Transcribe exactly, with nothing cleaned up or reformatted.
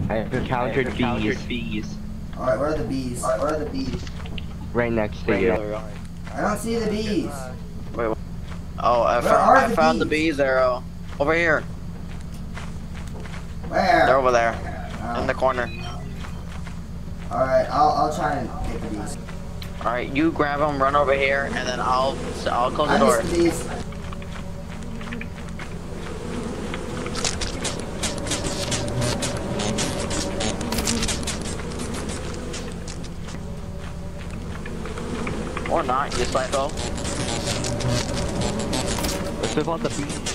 I encountered bees. Encountered bees. Alright, where are the bees? Alright, where are the bees? Right next to Right you. there. I don't see the bees. Wait, what? Oh, I, Where found, are I the found the bees? bees arrow. Over here. Where? They're over there. Oh. In the corner. Alright, I'll, I'll try and get the bees. Alright, you grab them, run over here, and then I'll I'll close the I door. missed the bees. Or not, you psycho. Let's move on the bees.